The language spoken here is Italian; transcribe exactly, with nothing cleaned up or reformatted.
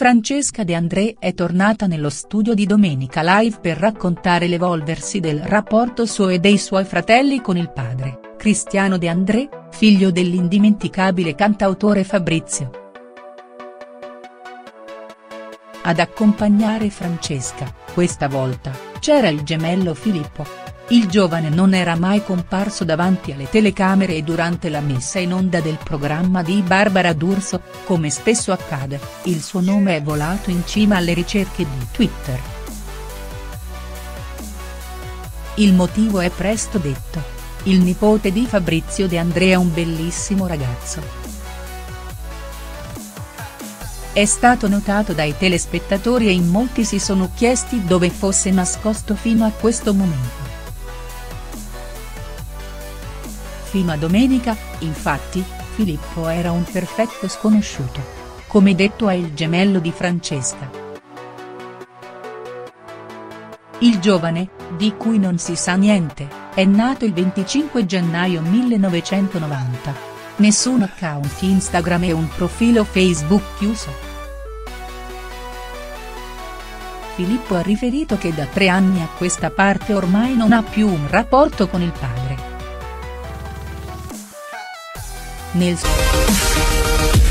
Francesca De André è tornata nello studio di Domenica Live per raccontare l'evolversi del rapporto suo e dei suoi fratelli con il padre, Cristiano De André, figlio dell'indimenticabile cantautore Fabrizio. Ad accompagnare Francesca, questa volta, c'era il gemello Filippo. Il giovane non era mai comparso davanti alle telecamere e durante la messa in onda del programma di Barbara D'Urso, come spesso accade, il suo nome è volato in cima alle ricerche di Twitter. Il motivo è presto detto: il nipote di Fabrizio De André è un bellissimo ragazzo. È stato notato dai telespettatori e in molti si sono chiesti dove fosse nascosto fino a questo momento. Fino a domenica, infatti, Filippo era un perfetto sconosciuto. Come detto è il gemello di Francesca. Il giovane, di cui non si sa niente, è nato il venticinque gennaio millenovecentonovanta. Nessun account Instagram e un profilo Facebook chiuso. Filippo ha riferito che da tre anni a questa parte ormai non ha più un rapporto con il padre. Nel